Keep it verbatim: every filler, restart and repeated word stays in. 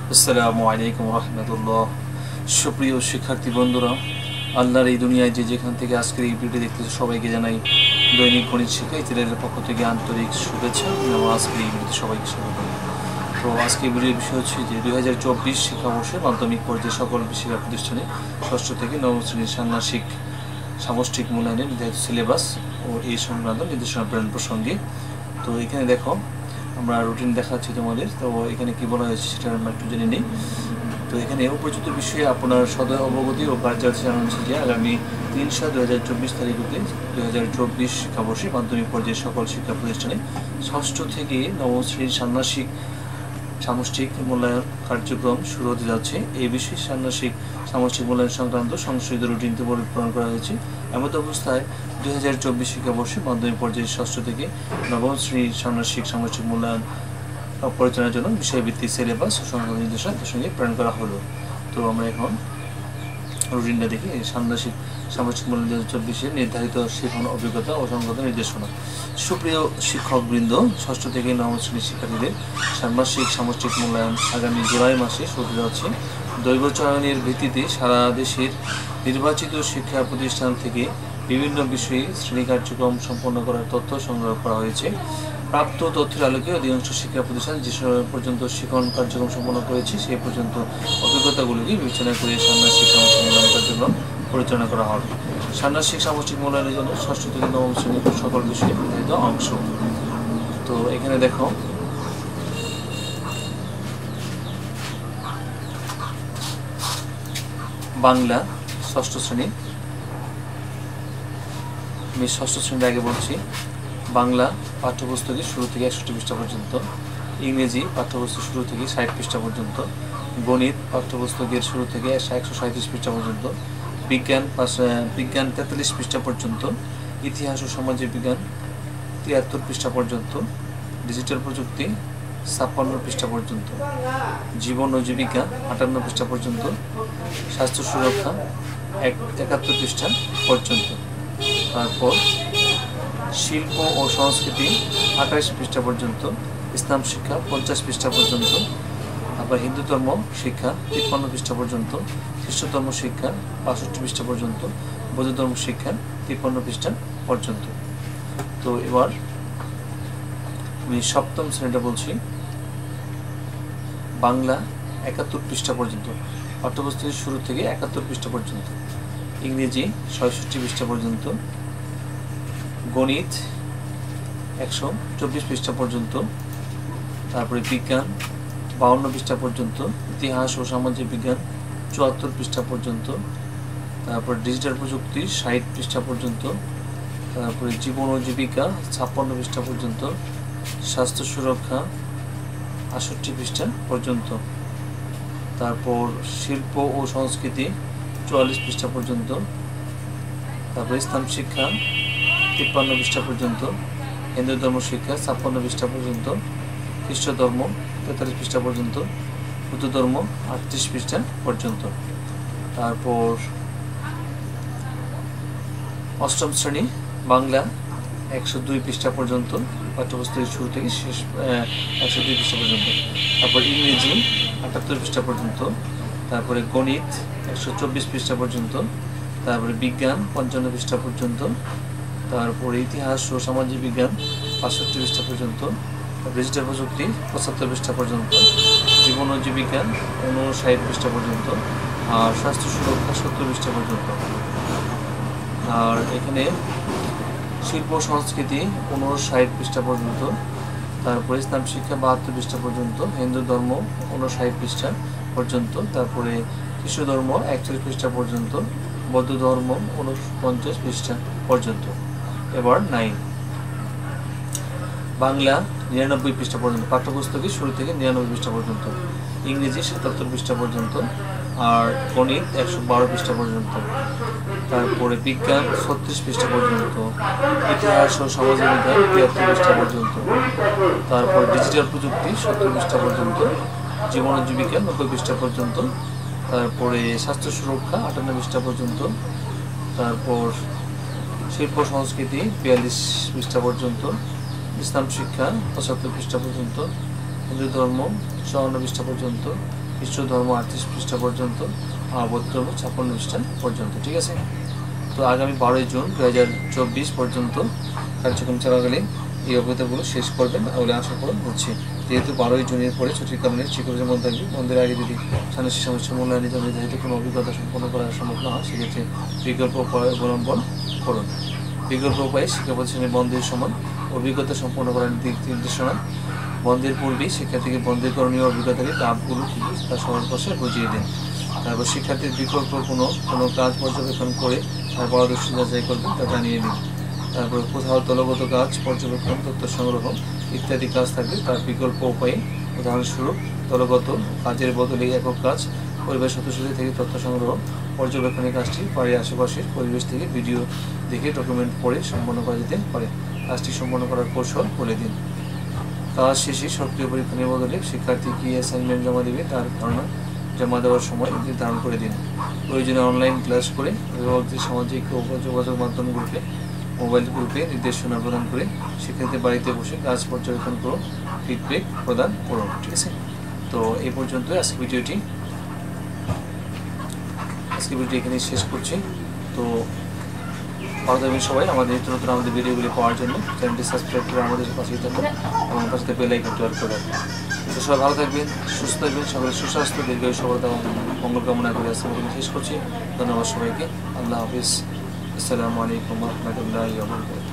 আসসালামু আলাইকুম রহমতুল্লাহ। সুপ্রিয় শিক্ষার্থী বন্ধুরা, আল্লাহর এই দুনিয়ায় যে যেখান থেকে আজকের এই ভিডিও দেখতেছে সবাইকে জানাই দৈনিক গণিত শিক্ষা চ্যানেলের পক্ষ থেকে আন্তরিক শুভেচ্ছা এবং আজকের এই ভিডিওতে সবাইকে স্বাগত। তো আজকে ভিডিওর বিষয় হচ্ছে যে দুই হাজার চব্বিশ শিক্ষাবর্ষে মাধ্যমিক পর্যায়ে সকল শিক্ষা প্রতিষ্ঠানে ষষ্ঠ থেকে নবম শ্রেণীর ষান্মাসিক সামষ্টিক মূল্যায়নের নির্ধারিত সিলেবাস ও এই সংক্রান্ত নির্দেশনা প্রেরণ প্রসঙ্গে। তো এখানে দেখো আমরা রুটিন দেখাচ্ছি তোমাদের। তো এখানে কি বলা হয়েছে সেটা আমরা একটু জেনে নিই। তো এখানে উপযুক্ত বিষয়ে আপনার সদয় অবগতি ও কার্যালয় জানাচ্ছি যে আগামী তিন সাত দু হাজার চব্বিশ তারিখ হতে দু হাজার চব্বিশ শিক্ষাবর্ষে মাধ্যমিক পর্যায়ে সকল শিক্ষা প্রতিষ্ঠানে ষষ্ঠ থেকে নবম শ্রেণীর ষান্মাসিক সামষ্টিক মূল্যায়ন কার্যক্রম শুরু হতে যাচ্ছে। এই বিষয়ে ষান্মাসিক সামষ্টিক মূল্যায়ন সংক্রান্ত সংশোধিত রুটিনটি প্রণয়ন করা হয়েছে। এমত অবস্থায় দুই হাজার চব্বিশ শিক্ষাবর্ষে মাধ্যমিক পর্যায়ে ষষ্ঠ থেকে নবম শ্রেণীর ষান্মাসিক সামষ্টিক মূল্যায়ন পরিচালনার জন্য বিষয়ভিত্তিক সিলেবাস ও সংক্রান্ত নির্দেশনা তার সঙ্গে প্রেরণ করা হলো। তো আমরা এখন রুটিনটা দেখি। ষান্মাসিক সামষ্টিক মূল্যায়ন দু হাজার চব্বিশে নির্ধারিত শিক্ষণ অভিজ্ঞতা ও সংক্রান্ত নির্দেশনা। সুপ্রিয় শিক্ষকবৃন্দ, ষষ্ঠ থেকে নবম শ্রেণীর শিক্ষার্থীদের ষান্মাসিক সামষ্টিক মূল্যায়ন আগামী জুলাই মাসে শুরু হতে যাচ্ছে। দৈর্ঘ্য চয়নের ভিত্তিতে সারা দেশের নির্বাচিত শিক্ষা প্রতিষ্ঠান থেকে বিভিন্ন বিষয়ে শ্রেণী কার্যক্রম সম্পন্ন করার তথ্য সংগ্রহ করা হয়েছে। প্রাপ্ত তথ্যের আলোকে অধিকাংশ শিক্ষা প্রতিষ্ঠান যে সময় পর্যন্ত শিক্ষণ কার্যক্রম সম্পন্ন করেছে সেই পর্যন্ত অভিজ্ঞতাগুলিকে বিবেচনা করে ষান্মাসিক সামষ্টিক মূল্যায়ন কার্যক্রম পরিচালনা করা হবে। ষান্মাসিক সামষ্টিক মূল্যায়নের জন্য ষষ্ঠ থেকে নবম শ্রেণীর সকল বিষয়ে নির্ধারিত অংশ। তো এখানে দেখো বাংলা ষষ্ঠ শ্রেণী, আমি ষষ্ঠ শ্রেণীর আগে বলছি। বাংলা পাঠ্যপুস্তকের শুরু থেকে একষট্টি পৃষ্ঠা পর্যন্ত, ইংরেজি পাঠ্যপুস্তক শুরু থেকে ষাট পৃষ্ঠা পর্যন্ত, গণিত পাঠ্যপুস্তকের শুরু থেকে একশো সাঁত্রিশ পৃষ্ঠা পর্যন্ত, বিজ্ঞান বিজ্ঞান তেতাল্লিশ পৃষ্ঠা পর্যন্ত, ইতিহাস ও সামাজিক বিজ্ঞান তিয়াত্তর পৃষ্ঠা পর্যন্ত, ডিজিটাল প্রযুক্তি ছাপ্পান্ন পৃষ্ঠা পর্যন্ত, জীবন ও জীবিকা আটান্ন পৃষ্ঠা পর্যন্ত, স্বাস্থ্য সুরক্ষা এক একাত্তর পৃষ্ঠা পর্যন্ত। তারপর শিল্প ও সংস্কৃতি আঠাশ পৃষ্ঠা পর্যন্ত, ইসলাম শিক্ষা পঞ্চাশ পৃষ্ঠা পর্যন্ত, আবার হিন্দু ধর্ম শিক্ষা তিপ্পান্ন পৃষ্ঠা পর্যন্ত, খ্রিস্ট ধর্ম শিক্ষা বাষট্টি পৃষ্ঠা পর্যন্ত, বৌদ্ধ ধর্ম শিক্ষা তিপ্পান্ন পৃষ্ঠা পর্যন্ত। তো এবার আমি সপ্তম শ্রেণীটা বলছি। বাংলা একাত্তর পৃষ্ঠা পর্যন্ত, পাঠ্যপুস্তকের শুরু থেকে একাত্তর পৃষ্ঠা পর্যন্ত, ইংরেজি ছয়ষট্টি পৃষ্ঠা পর্যন্ত, গণিত একশো চব্বিশ পৃষ্ঠা পর্যন্ত, তারপরে বিজ্ঞান বাউন্ন পৃষ্ঠা পর্যন্ত, ইতিহাস ও সামাজিক বিজ্ঞান চুয়াত্তর পৃষ্ঠা পর্যন্ত, তারপর ডিজিটাল প্রযুক্তি ষাট পৃষ্ঠা পর্যন্ত, তারপরে জীবন ও জীবিকা ছাপ্পান্ন পৃষ্ঠা পর্যন্ত, স্বাস্থ্য সুরক্ষা আটষট্টি পৃষ্ঠা পর্যন্ত, তারপর শিল্প ও সংস্কৃতি চুয়াল্লিশ পৃষ্ঠা পর্যন্ত, তারপর ইসলাম শিক্ষা তিপ্পান্ন পৃষ্ঠা পর্যন্ত, হিন্দু ধর্ম শিক্ষা ছাপ্পান্ন পৃষ্ঠা পর্যন্ত, খ্রিস্ট ধর্ম তেতাল্লিশ পৃষ্ঠা পর্যন্ত, বৌদ্ধ ধর্ম আটত্রিশ পৃষ্ঠা পর্যন্ত। তারপর অষ্টম শ্রেণী বাংলা একশো দুই পৃষ্ঠা পর্যন্ত, পাঠ্যপুস্তকের শুরু থেকে শেষ একশো দুই পৃষ্ঠা পর্যন্ত, তারপর ইংরেজি আটাত্তর পৃষ্ঠা পর্যন্ত, তারপরে গণিত একশো চব্বিশ পৃষ্ঠা পর্যন্ত, তারপরে বিজ্ঞান পঞ্চান্ন পৃষ্ঠা পর্যন্ত, তারপরে ইতিহাস ও সামাজিক বিজ্ঞান বাষট্টি পৃষ্ঠা পর্যন্ত, ডিজিটাল প্রযুক্তি পঁচাত্তর পৃষ্ঠা পর্যন্ত, জীবন ও জীবিকা ঊনষাট পৃষ্ঠা পর্যন্ত, আর স্বাস্থ্য সুরক্ষা সত্তর পৃষ্ঠা পর্যন্ত। আর এখানে শিল্প সংস্কৃতি ঊনষাট পৃষ্ঠা পর্যন্ত, তারপরে ইসলাম শিক্ষা বাহাত্তর পৃষ্ঠা পর্যন্ত, হিন্দু ধর্ম ঊনষাট পৃষ্ঠা পর্যন্ত, তারপরে খ্রিস্ট ধর্ম একচল্লিশ পৃষ্ঠা পর্যন্ত, বৌদ্ধ ধর্ম ঊনপঞ্চাশ পৃষ্ঠা পর্যন্ত। এবার নাইন বাংলা নিরানব্বই পৃষ্ঠা পর্যন্ত, পাঠ্যপুস্তকের শুরু থেকে নিরানব্বই পৃষ্ঠা পর্যন্ত, ইংরেজি সাতাত্তর পৃষ্ঠা পর্যন্ত, আর গণিত একশো বারো পৃষ্ঠা পর্যন্ত, তারপরে বিজ্ঞান ছত্রিশ পৃষ্ঠা পর্যন্ত, ইতিহাস ও সামাজিক বিজ্ঞান তিয়াত্তর পৃষ্ঠা পর্যন্ত, তারপর ডিজিটাল প্রযুক্তি সত্তর পৃষ্ঠা পর্যন্ত, জীবন ও জীবিকা নব্বই পৃষ্ঠা পর্যন্ত, তারপরে স্বাস্থ্য সুরক্ষা আটান্ন পৃষ্ঠা পর্যন্ত, তারপর শিল্প সংস্কৃতি বিয়াল্লিশ পৃষ্ঠা পর্যন্ত, ইসলাম শিক্ষা পঁচাত্তর পৃষ্ঠা পর্যন্ত, হিন্দু ধর্ম চুয়ান্ন পৃষ্ঠা পর্যন্ত, খ্রিস্ট ধর্ম আটত্রিশ পৃষ্ঠা পর্যন্ত আর বৌদ্ধ ধর্ম ছাপ্পান্ন পৃষ্ঠা পর্যন্ত। ঠিক আছে, তো আগামী বারোই জুন দু হাজার চব্বিশ পর্যন্ত কার্যক্রম চলাকালীন এই অভিজ্ঞতাগুলো শেষ করবেন বলে আশা করা হচ্ছে। যেহেতু বারোই জুনের পরে ছুটির কারণে শিক্ষকদের মধ্যে থাকবে, বন্ধের আগে যদি সামনের সমস্যা মূল্যায়নের জন্য নির্ধারিত কোনো অভিজ্ঞতা সম্পন্ন করা সম্ভব না হয়, সেক্ষেত্রে বিকল্প উপায় অবলম্বন করুন। বিকল্প উপায়ে শিক্ষা প্রতিষ্ঠানের বন্ধের সমান অভিজ্ঞতা সম্পন্ন করার দিক নির্দেশনা। বন্ধের পূর্বেই শিক্ষার্থীকে বন্ধের করণীয় অভিজ্ঞতাকে লাভগুলো কী তা সহজ ভাষায় বুঝিয়ে দিন। তারপর শিক্ষার্থীর বিকল্প কোনো কোনো কাজ পর্যবেক্ষণ করে তার পারদর্শী যাচাই করবেন তা জানিয়ে দিন। তারপর কোথাও দলগত কাজ পর্যবেক্ষণ, তথ্য সংগ্রহ ইত্যাদি কাজ থাকবে তার বিকল্প উপায়ে। উদাহরণস্বরূপ দলগত কাজের বদলে একক কাজ, পরিবার সদস্যদের থেকে তথ্য সংগ্রহ, পর্যবেক্ষণের কাজটি বাড়ির আশেপাশের পরিবেশ থেকে ভিডিও দেখে ডকুমেন্ট পড়ে সম্পন্ন করা যেতে পারে। কাজটি সম্পন্ন করার কৌশল বলে দিন। কাজ শেষে সক্রিয় পরীক্ষণের বদলে শিক্ষার্থী কী অ্যাসাইনমেন্ট জমা দেবে তার ধারণা জমা দেওয়ার সময় নির্ধারণ করে দিন। প্রয়োজনে অনলাইন ক্লাস করে অভিভাবকদের সামাজিক ও যোগাযোগ মাধ্যম গ্রুপে মোবাইল গ্রুপে নির্দেশনা প্রদান করে শিক্ষার্থীদের বাড়িতে বসে কাজ পর্যবেক্ষণ করুন, ফিডব্যাক প্রদান করুন। ঠিক আছে, তো এই পর্যন্ত আজকে ভিডিওটি আজকে ভিডিও এখানে শেষ করছি। তো ভালো থাকবেন সবাই। আমাদের নিত্য নতুন আমাদের ভিডিওগুলি পাওয়ার জন্য চ্যানেলটি সাবস্ক্রাইব করে আমাদের পাশেই থাকুন এবং পাশে বেল আইকনটি অন করে রাখুন। তো সবাই ভালো থাকবেন, সুস্থ থাকবেন, সকলের সুস্বাস্থ্য দীর্ঘায়ু সফলতা এবং মঙ্গল কামনা করে আজকে ভিডিও শেষ করছি। ধন্যবাদ সবাইকে। আল্লাহ হাফিজ। আসসালামু আলাইকুম ওয়া রাহমাতুল্লাহি ওয়া বারাকাতুহু।